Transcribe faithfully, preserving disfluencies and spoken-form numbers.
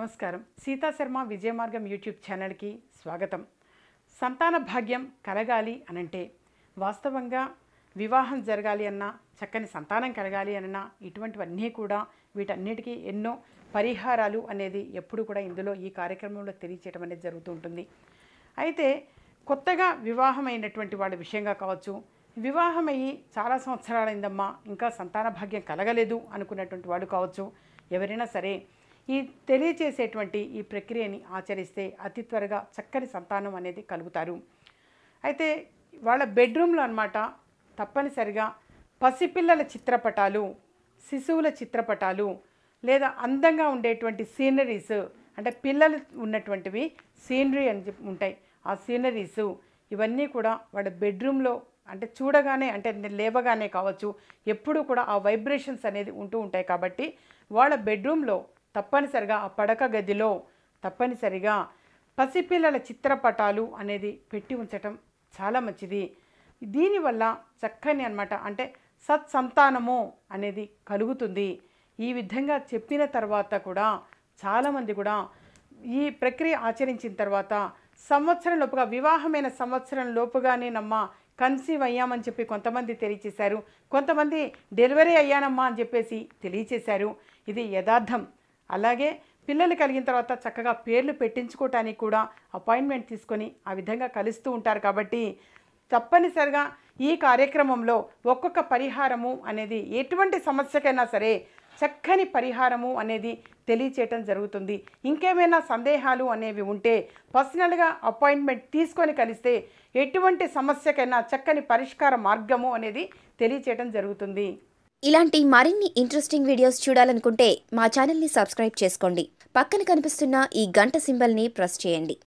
నమస్కారం. సీతాశర్మ విజయమార్గం యూట్యూబ్ ఛానల్కి స్వాగతం. సంతాన భాగ్యం కలగాలి అనంటే వాస్తవంగా వివాహం జరగాలి అన్నా, చక్కని సంతానం కలగాలి అన్నా ఇటువంటివన్నీ కూడా వీటన్నిటికీ ఎన్నో పరిహారాలు అనేది ఎప్పుడు కూడా ఇందులో ఈ కార్యక్రమంలో తెలియచేయడం అనేది జరుగుతూ ఉంటుంది. అయితే కొత్తగా వివాహమైనటువంటి వాళ్ళ విషయంగా కావచ్చు, వివాహమయ్యి చాలా సంవత్సరాలైందమ్మా ఇంకా సంతాన భాగ్యం కలగలేదు అనుకున్నటువంటి వాళ్ళు కావచ్చు, ఎవరైనా సరే ఈ తెలియచేసేటువంటి ఈ ప్రక్రియని ఆచరిస్తే అతి త్వరగా చక్కని సంతానం అనేది కలుగుతారు. అయితే వాళ్ళ బెడ్రూమ్లో అన్నమాట తప్పనిసరిగా పసిపిల్లల చిత్రపటాలు, శిశువుల చిత్రపటాలు లేదా అందంగా ఉండేటువంటి సీనరీస్, అంటే పిల్లలు ఉన్నటువంటివి సీనరీ అని చెప్పి ఉంటాయి. ఆ సీనరీసు ఇవన్నీ కూడా వాళ్ళ బెడ్రూమ్లో అంటే చూడగానే అంటే లేవగానే కావచ్చు, ఎప్పుడూ కూడా ఆ వైబ్రేషన్స్ అనేది ఉంటూ ఉంటాయి. కాబట్టి వాళ్ళ బెడ్రూమ్లో తప్పనిసరిగా ఆ పడక గదిలో తప్పనిసరిగా పసిపిల్లల చిత్రపటాలు అనేది పెట్టి ఉంచటం చాలా మంచిది. దీనివల్ల చక్కని అన్నమాట అంటే సత్సంతానము అనేది కలుగుతుంది. ఈ విధంగా చెప్పిన తర్వాత కూడా చాలామంది కూడా ఈ ప్రక్రియ ఆచరించిన తర్వాత సంవత్సరం లోపుగా, వివాహమైన సంవత్సరం లోపుగానే నమ్మ కన్సీవ్ అయ్యామని చెప్పి కొంతమంది తెలియచేశారు, కొంతమంది డెలివరీ అయ్యానమ్మా అని చెప్పేసి తెలియచేశారు. ఇది యథార్థం. అలాగే పిల్లలు కలిగిన తర్వాత చక్కగా పేర్లు పెట్టించుకోవటానికి కూడా అపాయింట్మెంట్ తీసుకొని ఆ విధంగా కలుస్తూ ఉంటారు. కాబట్టి తప్పనిసరిగా ఈ కార్యక్రమంలో ఒక్కొక్క పరిహారము అనేది ఎటువంటి సమస్యకైనా సరే చక్కని పరిహారము అనేది తెలియచేయటం జరుగుతుంది. ఇంకేమైనా సందేహాలు అనేవి ఉంటే పర్సనల్గా అపాయింట్మెంట్ తీసుకొని కలిస్తే ఎటువంటి సమస్యకైనా చక్కని పరిష్కార మార్గము అనేది తెలియచేయటం జరుగుతుంది. ఇలాంటి మరిన్ని ఇంట్రెస్టింగ్ వీడియోస్ చూడాలనుకుంటే మా ఛానల్ని సబ్స్క్రైబ్ చేసుకోండి. పక్కన కనిపిస్తున్న ఈ గంట సింబల్ని ప్రెస్ చేయండి.